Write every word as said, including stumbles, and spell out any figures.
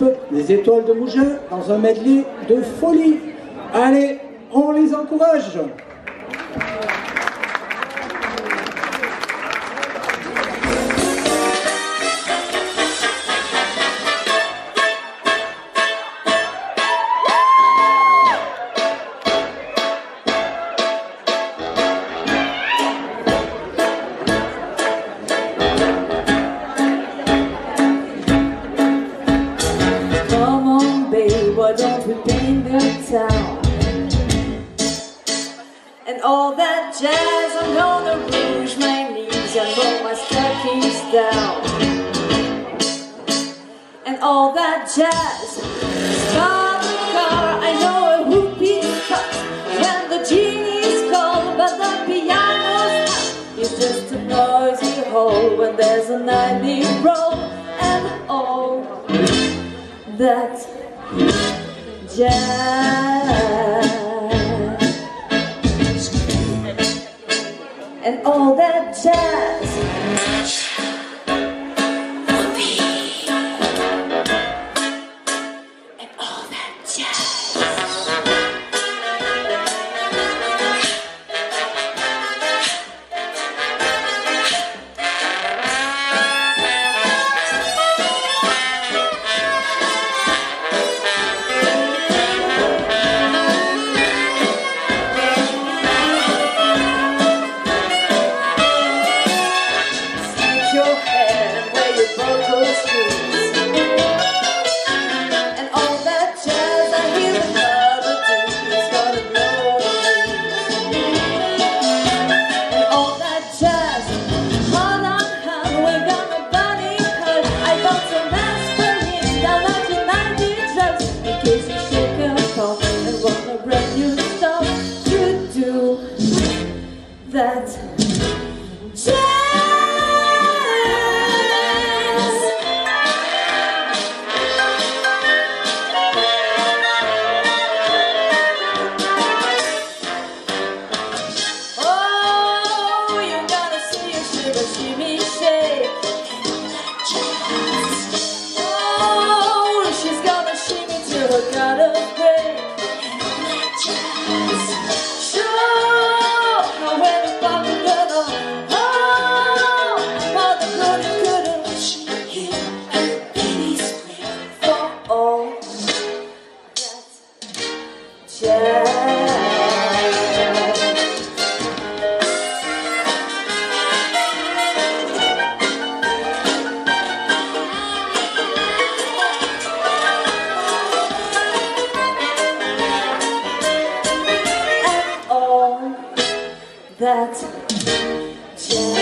groupe Les Étoiles de Mougins dans un medley de folie. Allez, on les encourage. Why don't we paint the town? And all that jazz, I'm gonna rouge my knees and roll my stockings down. And all that jazz, start the car, I know a whoopee cut when the genie's cold, but the piano's not. It's just a noisy hole when there's a nightly roll. And all that jazz and all that jazz and all that jazz. That jazz. Oh, you gotta see a sugar shimmy shake. Oh, she's gonna shimmy till her gutters break. That jazz.